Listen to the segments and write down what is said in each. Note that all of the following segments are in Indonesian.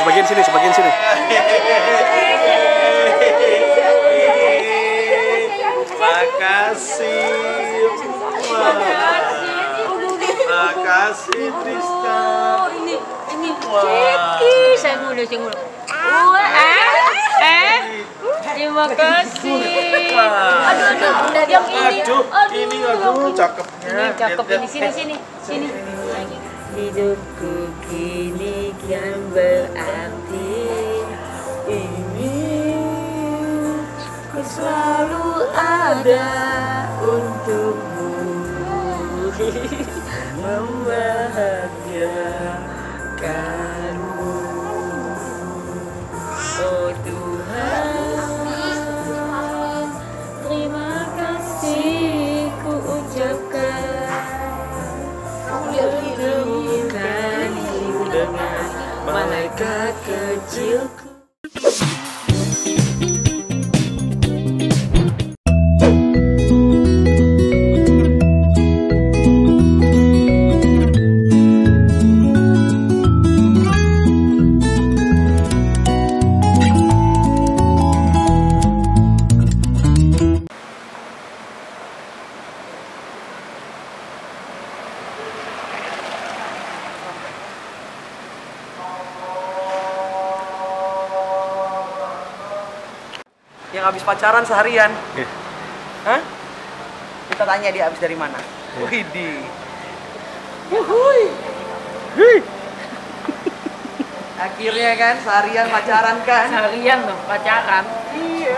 sebagian sini, sebagian sini. Makasih. Makasih Tristan. Ini Ceki, saya mulu. Terima kasih. Aduh, yang ini. Aduh, cakepnya. Ini cakep ini, sini. Hidupku kini kian berarti. Ini ku selalu ada untukmu. Membahagiakanmu. Oh Tuhan, terima kasih ku ucapkan. Bertemukanku dengan malaikat kecilku. Yang habis pacaran seharian. Hah? Kita tanya dia habis dari mana. Widih. Akhirnya kan seharian pacaran kan? Seharian loh pacaran. Iya.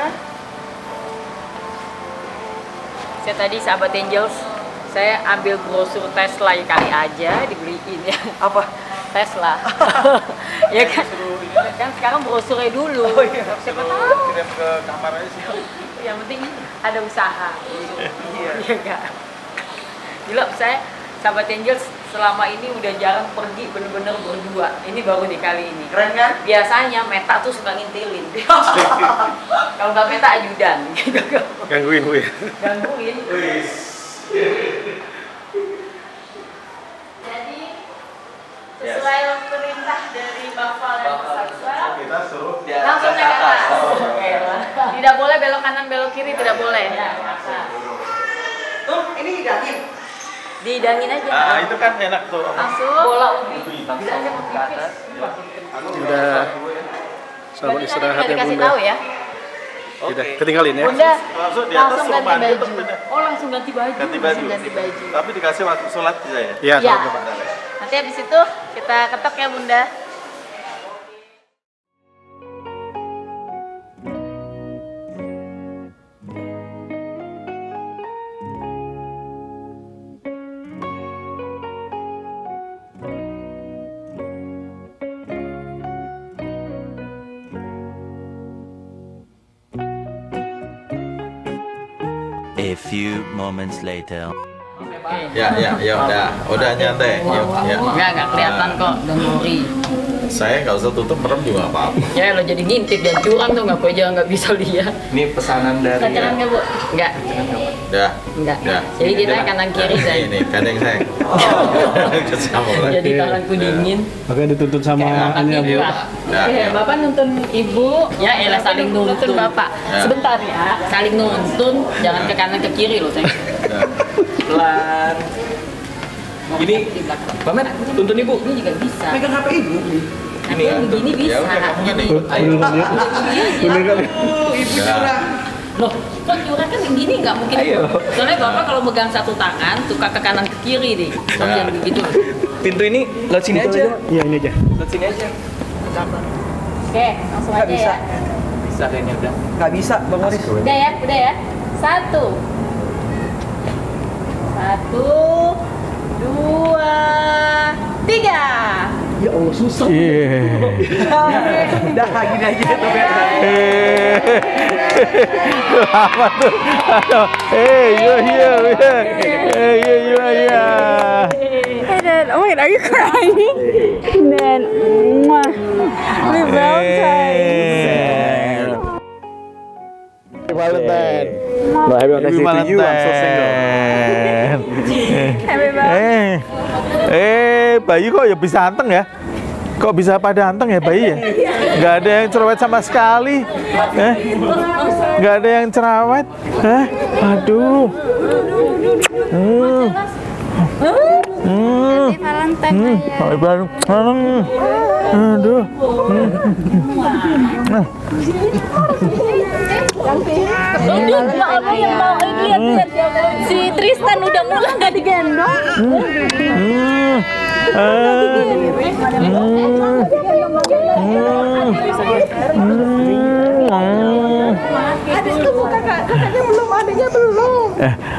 Saya tadi sahabat Angels, saya ambil brosur Tesla kali aja dibeliin ya. Apa? Tesla. Ya kan? Kan sekarang brosurnya dulu. Oh iya. Siapa tahu. Kirim ke kamar aja sih. Yang penting ada usaha. Iya. Iya enggak? Gila, saya sahabat Angels selama ini udah jarang pergi bener-bener berdua. Ini baru di kali ini. Keren kan? Biasanya Meta tuh suka ngintilin. Kalau nggak Meta ajudan. Gangguin gue. Gangguin. Jadi sesuai perintah dari Bapak dan Bapak, Kita suruh langsung naik ke atas. Tidak boleh belok kanan belok kiri, tidak boleh. Tuh, ini hidangin. Dihidangin aja. Ah, itu kan enak tuh. Langsung bola ubi. Bisa aja ke atas. Udah selamat istirahat ya dikasih Bunda. tahu ya. Udah ketinggalin ya. Bunda Langsung di atas langsung ganti rumah baju. itu beda. Oh langsung ganti baju. Ganti baju. Langsung ganti baju. Tapi dikasih waktu sholat bisa ya? Iya, Ya. selamat Pak. Nanti habis itu kita ketok ya Bunda. A few moments later. Ya, udah nyantai. Ya. Enggak kelihatan kok, udah ngori. Saya nggak usah tutup merem juga apa-apa. Ya lo jadi ngintip dan curang tuh nggak aja nggak bisa lihat. Ini pesanan dari. Pacaran nggak Bu? Enggak. Dah. Enggak. Dah. Jadi kita kanan kiri saya. Ini kadang saya. Kesama. Jadi tanganku dingin. Makanya dituntut sama anaknya Bu. Ya. Bapak nuntun Ibu, ya elah saling nuntun Bapak. Ya. Sebentar ya, saling nuntun, jangan ke kanan ke kiri loh saya. Pelan. Ini, Pamer, tuntun Ibu. Ini juga bisa. Pegang HP ibu. Tapi yang begini bisa. Ya udah kamu kan ikut. Ayo. Bener kali. Ibu curang. Loh, kok curang kan yang gini nggak mungkin. Soalnya Bapak kalau megang satu tangan, suka ke kanan ke kiri nih. Kamu jangan begitu. Pintu ini lewat sini aja. Iya, ini aja. Lewat sini aja. Oke, langsung Nggak aja bisa. ya. Bisa kayaknya udah. Nggak bisa, Bang Moris. Udah ya. 1, 2, 3. Ya Allah, susah. Iya. Dah, gini aja tuh biasa. Apa tuh? Iya. Hey Dad, oh wait, are you crying? Dad, mwah. Happy Valentine's. Valentine. Nah, happy Valentine's to you. I'm so single. Happy Valentine's. Bayu kok ya bisa anteng ya? Kok bisa pada anteng ya bayi ya? Nggak ada yang cerewet sama sekali. Nggak ada yang cerewet. Aduh. Happy Valentine. Aduh. Lihat. Si Tristan udah mulai nggak digendong. Adikku kakaknya belum, adiknya belum.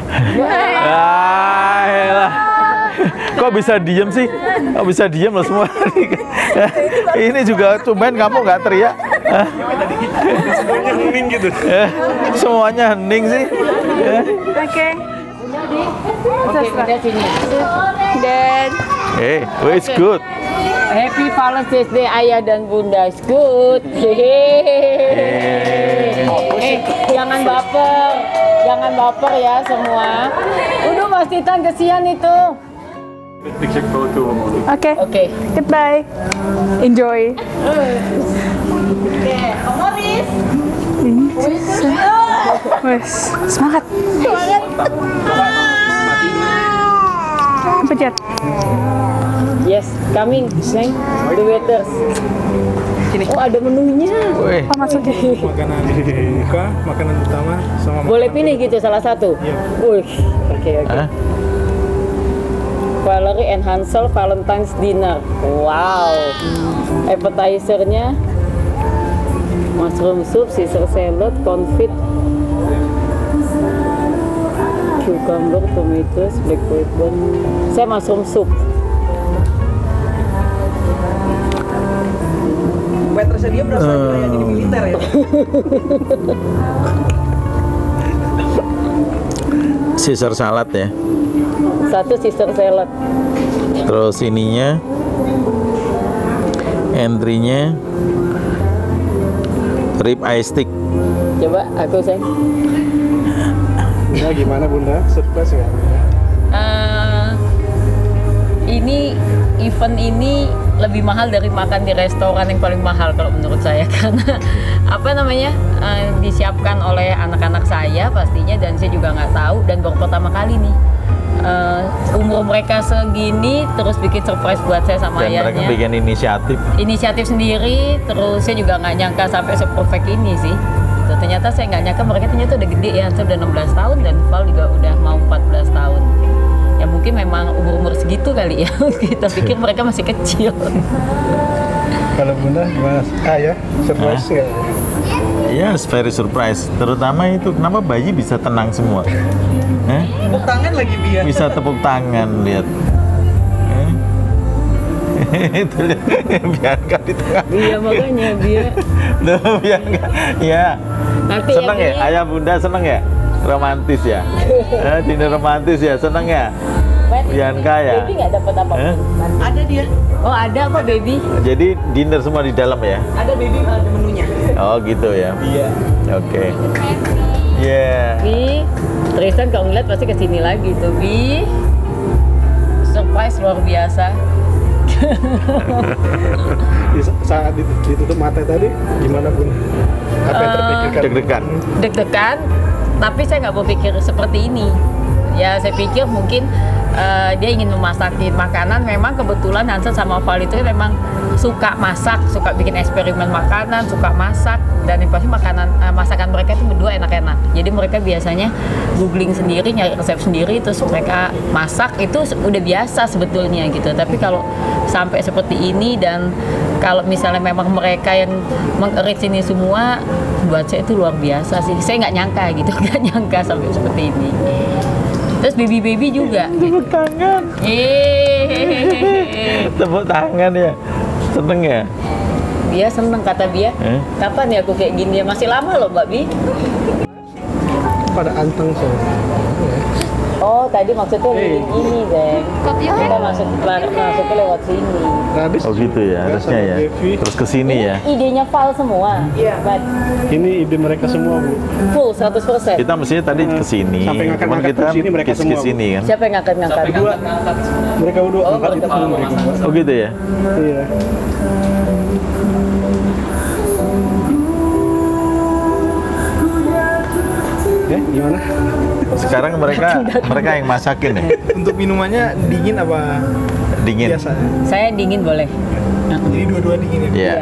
Kok bisa diem sih? Kok bisa diem loh semua? Ini juga tumben kamu nggak teriak. Semuanya hening gitu. Semuanya hening sih. Oke. Oke, udah sini. Dan It's good. Happy Valentine's Day ayah dan bunda, it's good. Jangan baper ya semua. Udah Mas Titan kesian itu. oke. Goodbye. Enjoy. Wes, semangat. Pencet. Yes, coming, sayang. The waiters. Oh, ada menunya. Apa maksudnya? Makanan buka, makanan utama sama Boleh pilih gitu salah satu. Wih, oke. Valerie and Hansel Valentine's Dinner. Wow. Appetizer-nya mushroom soup, Caesar salad, confit, cucumber, tomatoes, black pepper. Saya mushroom soup. Waitressnya dia berasa kayak di militer ya. Caesar salad ya. Satu Caesar salad. Terus ininya, entry-nya rib eye steak. Coba aku sayang. Bunda gimana Bunda? Surprise nggak? Ini event ini lebih mahal dari makan di restoran yang paling mahal kalau menurut saya, karena apa namanya disiapkan oleh anak-anak saya pastinya, dan saya juga nggak tahu dan baru pertama kali nih umur mereka segini terus bikin surprise buat saya sama Dan ayahnya. mereka bikin inisiatif Sendiri, terus saya juga nggak nyangka sampai se-perfect ini sih. Tuh, ternyata saya nggak nyangka mereka ternyata udah gede ya, udah 16 tahun dan Val juga udah mau 14 tahun. Ya mungkin memang umur segitu kali ya. Kita pikir mereka masih kecil. Kalau Bunda gimana? Ya, surprise nggak? Yes, very surprise. Terutama itu kenapa bayi bisa tenang semua. Tepuk tangan lagi biar. Bisa tepuk tangan, lihat. Itu Bianca di tengah. Iya makanya Bianca. Ya. Nanti Seneng ya? Ayah bunda seneng ya? Romantis ya? Dinner romantis ya? Seneng ya? Bianca ya? Baby nggak dapat apa-apa. Ada dia. Oh ada kok baby. Jadi dinner semua di dalam ya? Ada baby, ada menunya. Oh gitu ya? Iya. Oke. Yeah. Bi, Tristan kalau ngeliat pasti kesini lagi tuh Bi. Surprise luar biasa. Saat ditutup mata tadi gimana Bunda? Apa yang terpikirkan? Deg-degan. Deg-degan, tapi saya nggak berpikir seperti ini. Ya saya pikir mungkin dia ingin memasakin makanan. Memang kebetulan Hansel sama Val itu memang suka masak, suka bikin eksperimen makanan, suka masak, dan yang pasti masakan mereka itu berdua enak-enak. Jadi mereka biasanya googling sendiri, nyari resep sendiri, terus mereka masak, itu udah biasa sebetulnya gitu. Tapi kalau sampai seperti ini, dan kalau misalnya memang mereka yang mengerit sini semua, buat saya itu luar biasa sih. Saya nggak nyangka gitu, nggak nyangka sampai seperti ini. Terus baby juga. Tepuk tangan. Tepuk tangan ya. Seneng ya? Dia seneng, kata dia. Kapan ya aku kayak gini ya? Masih lama loh Mbak Bi. Pada anteng sih. Oh, tadi maksudnya ini, Zeng. Kita masuknya lewat sini. Radis. Oh gitu ya, harusnya ya. Terus ke sini ya. Idenya Val semua. Iya. But Ini ide mereka semua, Bu. full 100%. Kita mestinya tadi ke sini. Sampai Cuman ngangkat kita ke sini mereka ke semua, sini kan. Siapa yang ngangkat-ngangkat? Mereka berdua angkat itu semua mereka. Oh gitu ya. Iya. Gimana? Sekarang mereka yang masakin ya. Untuk minumannya dingin apa Dingin. biasa? Saya dingin boleh. Jadi dua-dua dingin ya? Iya.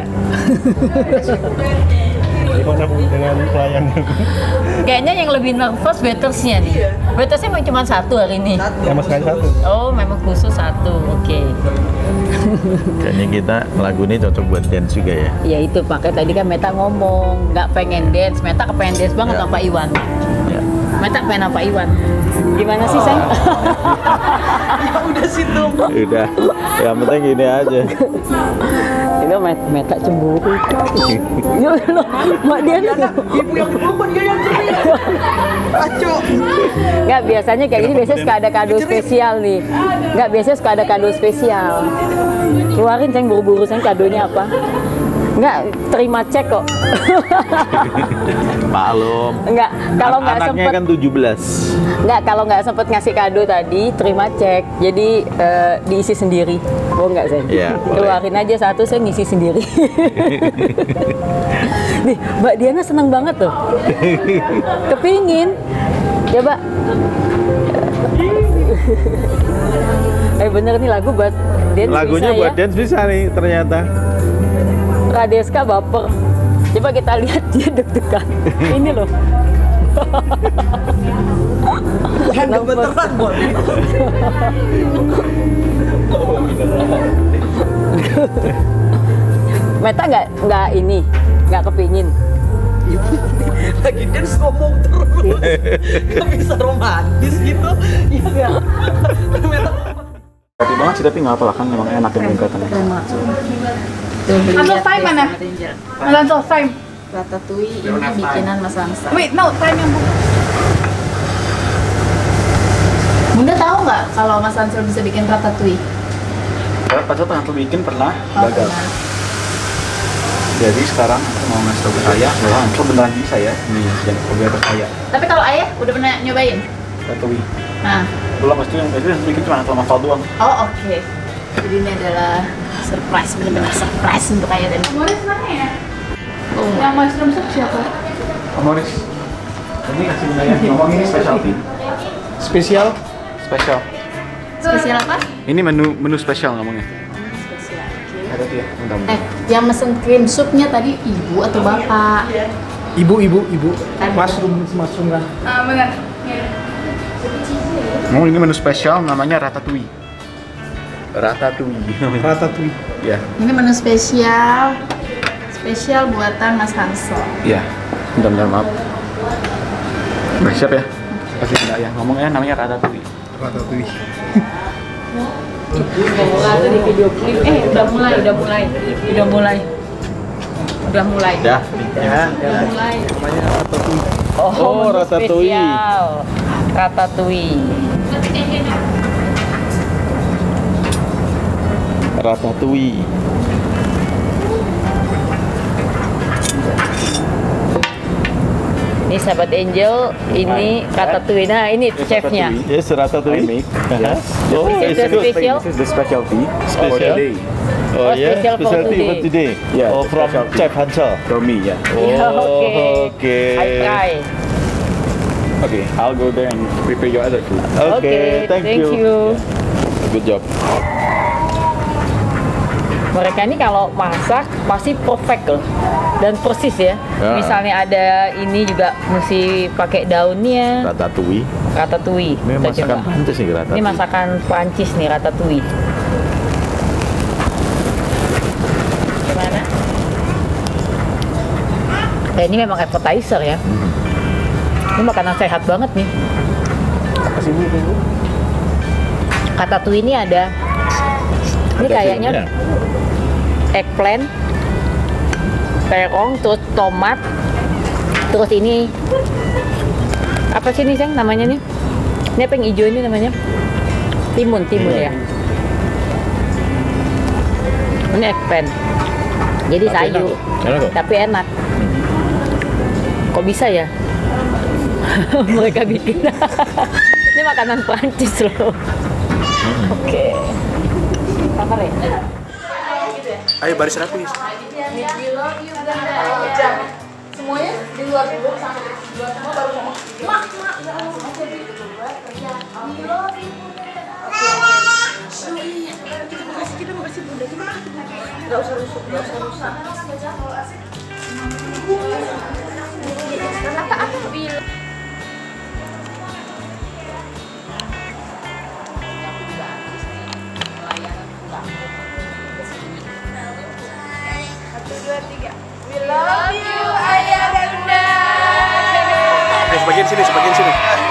Gimana Bu dengan pelayannya? Kayaknya yang lebih nervous waitersnya nih. Waitersnya memang cuma satu hari ini. Sama sekali satu. Oh, memang khusus satu. Oke. Kayaknya kita lagu ini cocok buat dance juga ya. Ya itu pakai tadi kan Meta ngomong nggak pengen dance. Meta kepengen dance banget Ya. sama Pak Iwan. Ya. Meta pengen sama Pak Iwan. Gimana sih, Seng? Udah situ. Udah. Yang penting gini aja. Itu Meta cemburu. Ya Allah, Mbak Diana. Ibu yang berubah dia yang ceria. Aco. Nggak, biasanya kayak gini biasanya suka ada kado spesial nih. Nggak, biasanya suka ada kado spesial. Keluarin, Seng, buru-buru, Seng, kadonya apa? Nggak, terima cek kok. Maklum. Nggak, kalau nggak Anaknya sempet, kan 17. nggak, kalau nggak sempet ngasih kado tadi, terima cek. Jadi diisi sendiri. Oh nggak, Seng? Iya, boleh. Keluarin aja satu, saya ngisi sendiri. Nih, Mbak Diana seneng banget tuh. Kepingin. Coba. Bener nih lagu buat dance. Lagunya bisa, buat ya? dance bisa nih ternyata. Radeska baper. Coba kita lihat dia deg-degan. Ini loh. Yang gemeteran, Bon. Meta nggak ini, nggak kepingin. Lagi dance ngomong terus. Gak bisa romantis gitu. Iya nggak? Tapi banget sih, tapi nggak apa lah kan memang enak yang bengkatan. Until time mana? Until time. Ratatouille ini bikinan Mas Angsa. Wait, no, time yang bukan. Bunda tahu nggak kalau Mas Ansel bisa bikin ratatouille? Padahal pernah tuh bikin pernah Oh, gagal. pernah. Jadi sekarang aku mau ngasih tahu ke saya, bahwa Ansel beneran bisa ya, dan coba saya. Tapi kalau ayah udah pernah nyobain? Ratatouille. Nah, Belum pasti yang itu bikin cuma sama Val doang. oh oke. Jadi ini adalah surprise, benar-benar surprise untuk ayah dan Morris mana ya? oh, Yang mushroom soup siapa? Morris. Ini kasih wilayah ngomong ini specialty. Spesial? Spesial. spesial apa? Ini menu spesial ngomongnya. Spesial. Oke. Ada tuh ya, bentar. Yang mesen cream soupnya tadi ibu atau bapak? Ibu. Mushroom kan? Benar. Ya. Ngomong ini menu spesial namanya ratatouille. Ratatouille. Ya. Ini menu spesial buatan Mas Hansel. Iya. Bentar maaf. Udah siap ya? Kasih benda ya. Ngomongnya namanya ratatouille. Ratatouille. Udah di video klip. Udah mulai. Dah. Oh, menu ratatouille. spesial. Ratatouille. Ratatouille. Ini sahabat Angel, ini ratatouille. Nah, ini chefnya. Yes, ratatouille. Yes. Oh, This is it's the good. special. This is the specialty Special? for today. Oh, yeah, special for specialty today. for today. Yeah, Oh, the from specialty. Chef Hansel. For me, yeah. Ya, Oh, oke. I try. Okay, I'll go there and prepare your other food. Oke, thank you. Good job. Mereka ini kalau masak pasti perfect loh dan persis ya. Ya. Misalnya ada ini juga mesti pakai daunnya. Ratatouille. Ratatouille. Ini Kita masakan coba. Prancis nih ratatouille. Ini masakan Prancis nih ratatouille. Gimana? Ini memang appetizer ya. Ini makanan sehat banget nih. Kasih Bu. Ratatouille ini ada. Ini Ada kayaknya filmnya. eggplant, terong, terus tomat, terus ini apa sih nih, Ceng, namanya nih? Ini apa yang hijau ini namanya? Timun ya. Ini eggplant. Jadi Tapi sayur. enak kok. Tapi enak. Kok bisa ya? Mereka bikin. Ini makanan Prancis loh. Oke. Apa ya? Ayo baris rapi. Semuanya di luar dulu sampai di luar semua baru ngomong mak kita makasih bunda kita nggak usah rusuh apa bilang we love you ayah dan bunda. Sebagian sini.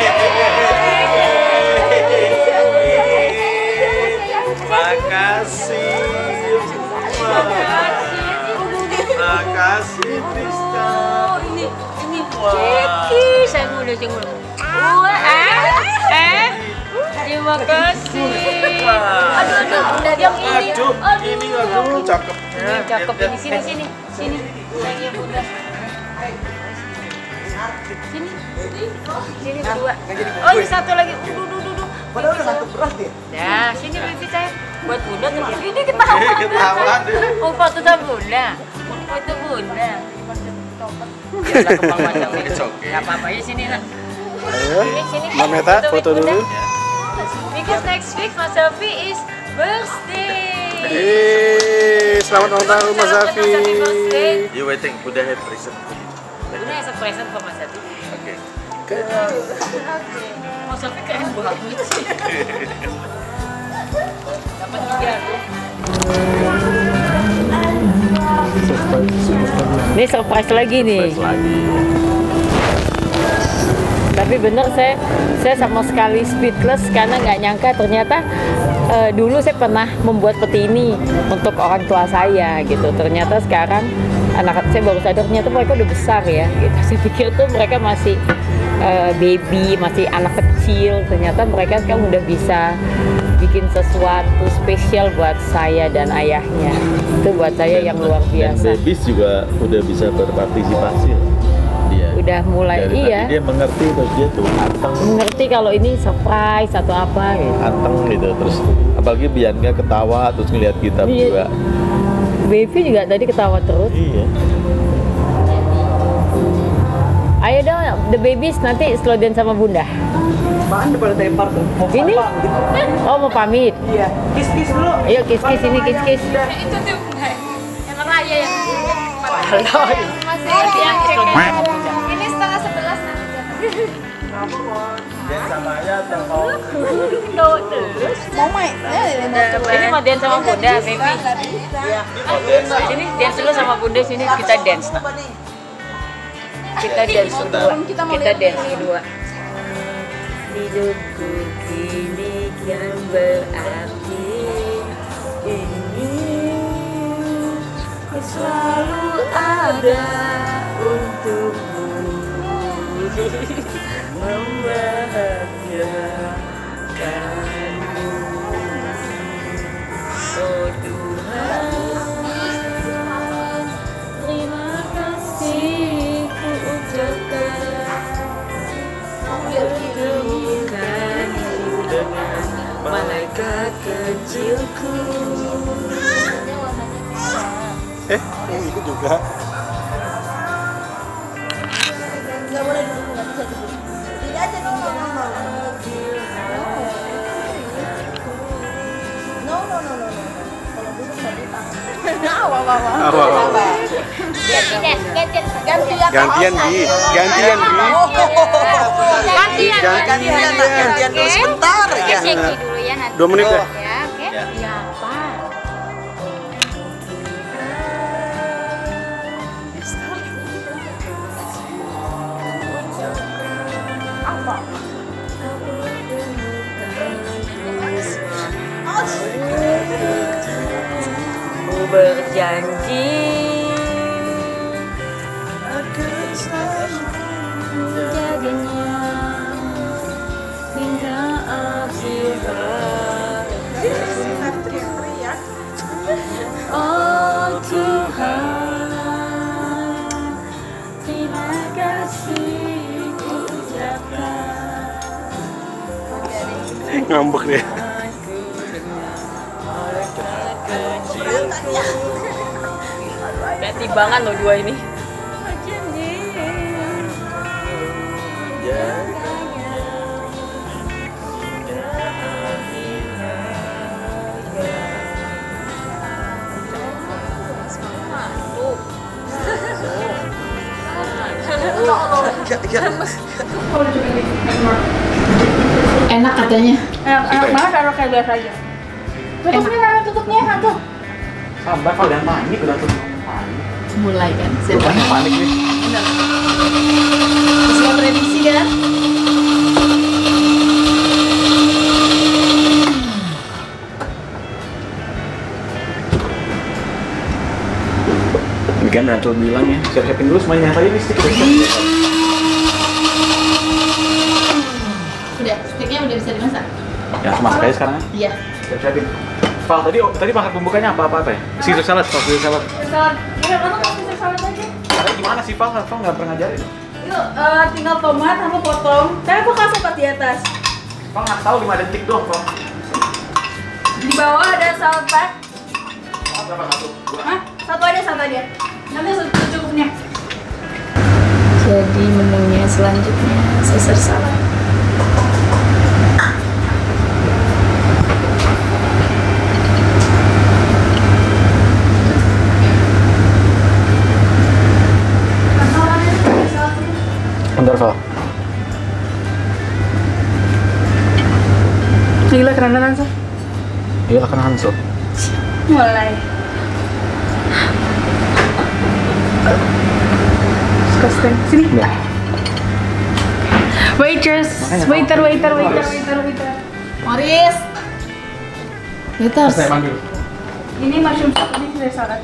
Makasih Priska. Ini Ceki, saya mulu. Terima kasih. Aduh, udah yang ini. Aduh, cakep. Ini cakep ini sini. Sayangnya bunda. Sini berdua. Oh, ini satu lagi. Duh. Padahal udah ngantuk berat ya. Nah, sini Vivi saya. Buat bunda tuh ini ketawa. Oh, foto sama bunda. Foto bunda. Biarlah kembang macam ini. Gak apa-apa ya sini nak. Ayo. Sini. Mbak Meta foto dulu. Because next week Mas Safi is birthday. Selamat ulang tahun Mas Safi. You waiting, Buddha have present. Bunda has a present for Mas Safi. Okay. Mas Safi keren banget sih. Dapat 3. Ini surprise lagi nih. Tapi bener saya sama sekali speechless karena nggak nyangka ternyata dulu saya pernah membuat peti ini untuk orang tua saya gitu. Ternyata sekarang anak saya baru sadar ternyata mereka udah besar ya gitu. Saya pikir tuh mereka masih baby, masih anak kecil. Ternyata mereka sekarang udah bisa bikin sesuatu spesial buat saya dan ayahnya. Itu buat saya yang luar biasa. Dan babies juga udah bisa berpartisipasi. Dia Udah mulai dari iya. tadi dia mengerti, terus dia tuh anteng Mengerti kalau ini surprise atau apa gitu. anteng gitu, terus apalagi Bianca ketawa terus ngeliat kita Iya. berdua. Baby juga tadi ketawa terus. Iya. Ayo dong, the babies nanti slow dance sama bunda. Apaan udah pada tepar tuh? Mau Ini? papa gitu. Oh mau pamit. Iya, kiss dulu. Ayo kiss ini kiss. Itu tuh yang raya yang Masih yang slow dance sama bunda. ini 10:30 nanti jatuh. Dan sama ayah atau Tuh terus. Mau main? Ini mau dance sama bunda, baby. Sini dance dulu sama bunda, sini kita dance. Nak. Kita dance berdua. Kita dance berdua. Hidupku kini kian berarti ini selalu ada untukmu membahagiakanmu. Oh Tuhan, terima kasih ku ucapkan bertemukan dengan malaikat kecilku. Itu juga. Nggak boleh dulu, nggak bisa dulu. Tidak aja nih. No. Kalau dulu nggak ditang. Gantian Bi. Gantian Gantian dulu sebentar ya. Ceki dulu ya nanti. 2 menit ya. Ya, oke. Ya apa? Ku berjanji akan selalu menjaganya hingga Oh Tuhan, terima kasih ucapkan. Ngambek dia. Kayak timbangan loh dua ini. Enak katanya. Enak banget kalau kayak biasa aja. Tutupnya mana tutupnya satu? Sabar kalau udah panik udah tutup. Mulai kan. Banyak panik nih. Siap prediksi kan? Kan Rantul bilang ya, siap-siapin dulu semuanya tadi nih stick. Udah, sticknya udah bisa dimasak. Ya, masak aja sekarang. Iya. Siap-siapin. Val, tadi makan bumbukannya apa ya? Caesar salad, Caesar salad. Salad. Ya, kamu kasih salad aja. Karena gimana sih Val? Val nggak pernah ngajarin. Itu tinggal tomat sama potong. Tapi aku kasih empat di atas. Val nggak tahu 5 detik doang, Val. Di bawah ada salad pack. Berapa satu? Hah? Satu aja. Nanti secukupnya. Jadi menunya selanjutnya Caesar salad. Bentar, Val. Gila keren kan, Sa? Iya, kan Hansel. Mulai. Disgusting. Sini. Ya. Waitress. Waiter. Morris. Waiters. Saya panggil. Ini mushroom soup, ini Caesar salad.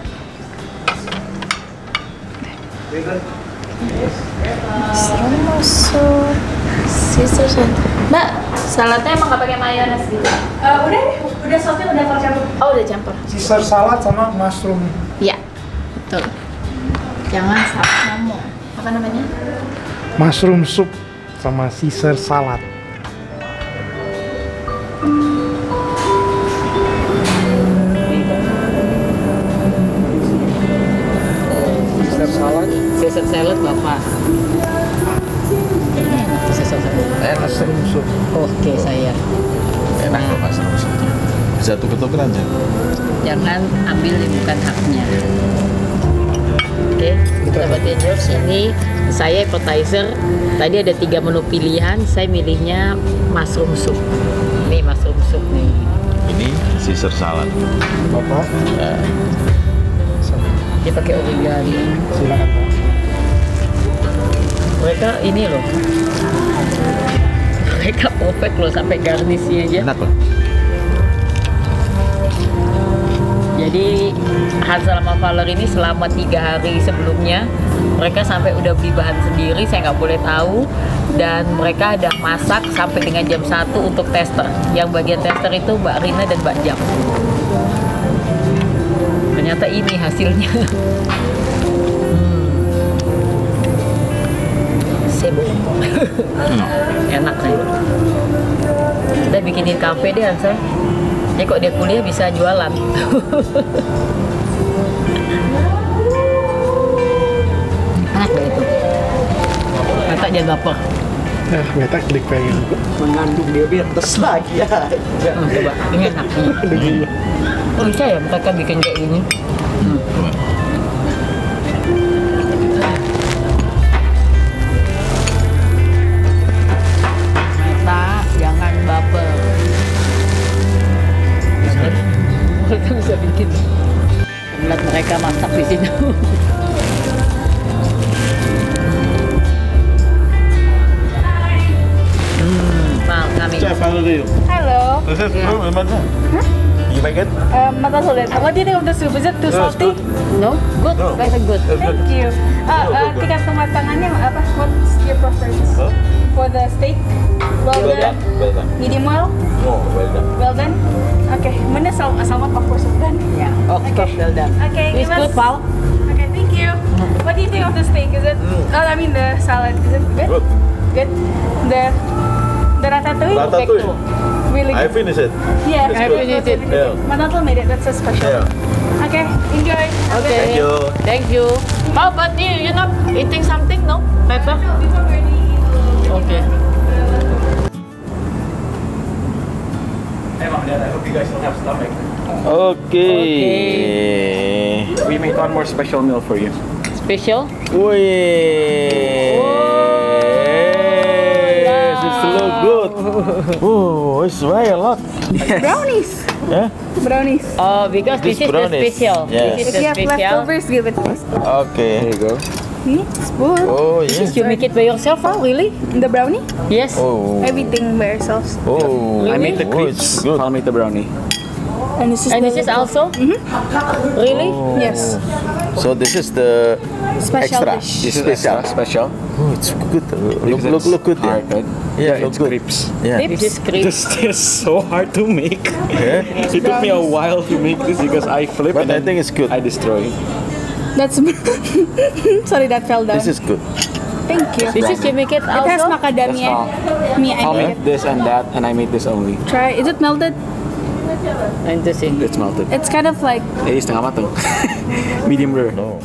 Mushroom Caesar salad. Mbak, saladnya emang nggak pakai mayones gitu? Udah sausnya udah campur. Oh, udah campur. Caesar salad sama mushroom. Iya, betul. Jangan salah ngomong. Apa namanya? Mushroom soup sama Caesar salad. Caesar salad Bapak. Caesar salad. Mushroom soup. Oke, saya. Enak kok Mas maksudnya. Bisa tuker-tukeran aja. Jangan ambil yang bukan haknya. Oke, Sobat Angels, ini saya appetizer. Tadi ada 3 menu pilihan, saya milihnya mushroom soup. Nih mushroom soup nih. Ini Caesar salad. Bapak, Ya. Dia pakai oregano. silakan Pak. Mereka ini loh. Mereka perfect loh sampai garnisnya aja. Enak loh. Jadi Hansel sama Valerie ini selama 3 hari sebelumnya mereka sampai udah beli bahan sendiri, saya nggak boleh tahu, dan mereka udah masak sampai dengan jam 1 untuk tester. Yang bagian tester itu Mbak Rina dan Mbak Jam. Ternyata ini hasilnya. Sibuk. Enak nih. Kita bikinin kafe deh Hansel. Ya kok dia kuliah bisa jualan. Enak deh itu. Mata jangan baper. Nah, Meta klik pengen. Mengandung diabetes lagi ya. Coba, ini enak. Oh bisa ya mereka bikin kayak gini. Meta jangan baper. Mereka bisa bikin. Melihat mereka masak di sini. Chef, how are you? Hello. This is You make it? Mata solid. What do you think of the soup? Is it too salty? No? Good. No. Very good. Thank you. Tingkat kematangannya apa? What's your preference? Huh? for the steak. Well done. Well done. Medium well. Oh, well done. Well done. Okay, mana salmon of course well done. Yeah. Of course, well done. Okay, It's good, Paul. Okay, thank you. What do you think of the steak? Is it? I mean the salad. Is it good? Good. Good. The ratatouille. Ratatouille. Really I good. finish it. Yeah, It's I good. finished it. Yeah. My uncle made it. That's a special. Yeah. Okay, enjoy. Okay. Thank you. Thank you. Paul, but you're not eating something, no? Pepper? Okay. Hey Mom, Dad, I hope you guys don't have stomach. Okay. We made one more special meal for you. Special? Wih. This look good. Oh, it's very a lot. Brownies. Yeah. Brownies. Oh, because This this is the brownies. special. Yes. This is If the you have special. leftovers, give it to us. Okay. Here you go. Spoon. Oh, This yeah. is you make it by yourself, huh? Really? The brownie. Yes. Oh. Everything by ourselves. Oh. I made the Oh, it's crepes. good. I'll make the brownie. And this is And this is also? Really? Yes. So this is the Special extra. dish. This is Special. extra special. Oh, it's good. Because Look good. it's hard, Yeah. right? Yeah, It's look good. crepes. Yeah. This is cream. This is so hard to make. Yeah. It took me a while to make this because I flip But and I think it's good. I destroy. That's sorry that fell down. This is good. Thank you. This is you make it It has also? macadamia. Me, I I'll made make this and that, and I made this only. it. Try. Is it melted? And this is. It's melted. It's kind of like Jadi setengah matang. Medium rare. No.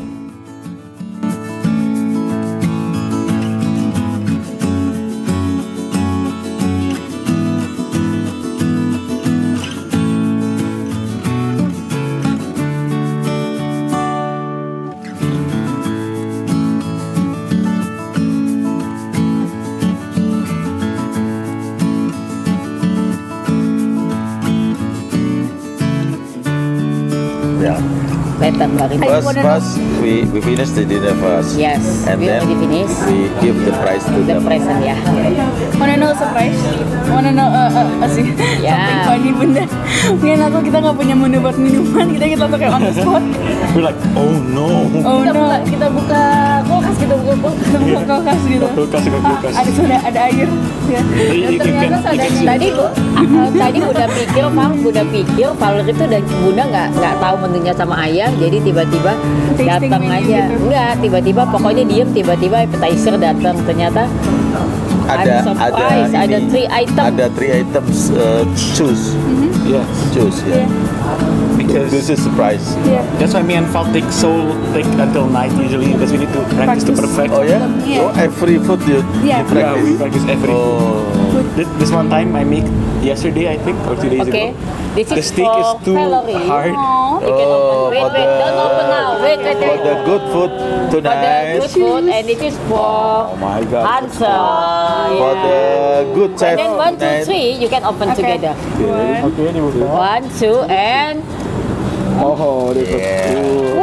Yeah. Better, very good. First, we finish the dinner first. Yes. And We then already finished. we give the prize to The them. present, ya. wanna know surprise? Wanna know sih Ya. something funny bunda. Mungkin aku kita nggak punya menu buat minuman, kita pakai on the spot. We're like, oh no. Oh no. Kita buka kulkas, kita buka kulkas. Buka kulkas gitu. Kulkas, buka kulkas. Ada soda, ada air. Ya. You Ternyata tadi tadi udah pikir Valerie itu dan Bunda nggak tahu menunya sama ayah, jadi tiba-tiba Tasting datang menu aja. gitu. Enggak, tiba-tiba pokoknya diem, tiba-tiba appetizer datang. Ternyata I'm surprised, ada ini, 3 item. Ada 3 items. Choose. Yeah. Choose. Yeah. Because This is surprise. Yeah. that's why me and Val take so thick until night usually because we need to practice to Practice. perfect. Oh yeah. Yeah. Oh, every food you Yeah. you Yeah, we practice. practice every. Oh. This one time I make yesterday I think or 2 days Okay, ago. this The is steak for is too Valerie. hard. Oh. You can open. Oh, Wait, for wait, don't open now. Wait. For the good food For the tonight. good food, and this is for Oh my god. Hansel. For the good chef And then 1, 2, tonight. 3, you can open Okay. together. Okay, dibuka. 1, 2, and Oh, this is Yeah.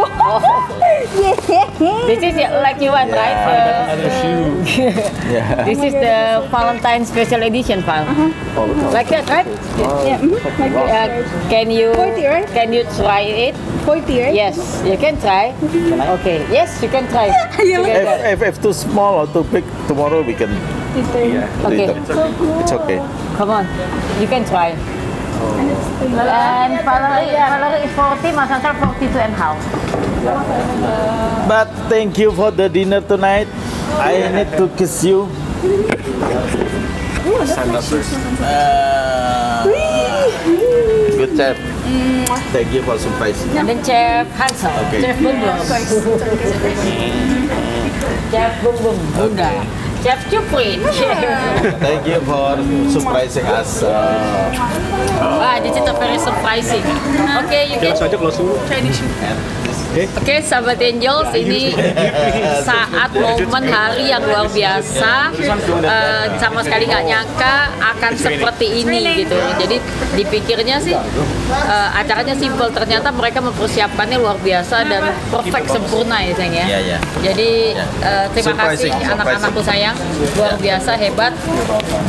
this is like you want, right? another shoe. Yeah. This is the Valentine special edition, Val. Like that, right? Yeah. Like this. Can you 40, right? can you try it? 40, right? Yes, you can try. Okay, yes, you can try. Together. If too small or too big, tomorrow we can Okay, eat it. It's okay. come on, you can try. And Valerie is 40, Mas Hansel 42 and half. But thank you for the dinner tonight. I need to kiss you. Good chef. Thank you for surprise. And then Chef Hansel, Okay. Chef Bum Bum, Chef Bum Bum, Bunda, Chef Cuprit. Thank you for surprising us. Wah, this is a very surprising. Okay, you can Saja close dulu. Oke, sahabat Angels, ini saat momen hari yang luar biasa. Sama sekali nggak nyangka akan seperti ini gitu. Jadi dipikirnya sih acaranya simple, ternyata mereka mempersiapkannya luar biasa dan perfect sempurna ya sayang ya. Iya, iya. Jadi terima kasih Surprising, anak-anakku sayang, luar biasa hebat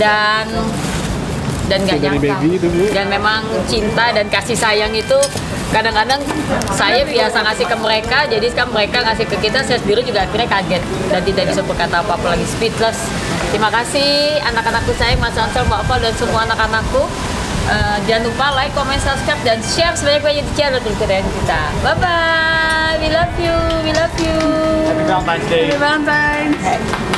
dan nggak nyangka. Dan memang cinta dan kasih sayang itu kadang-kadang saya biasa ngasih ke mereka, jadi sekarang mereka ngasih ke kita, saya sendiri juga akhirnya kaget dan tidak bisa berkata apa-apa lagi, speechless. Terima kasih anak-anakku saya, Mas Ansel, Mbak Val, dan semua anak-anakku. Jangan lupa like, comment, subscribe, dan share sebanyak-banyaknya di channel keren kita. Bye-bye, we love you, we love you. Happy Valentine's Day. Happy Valentine's.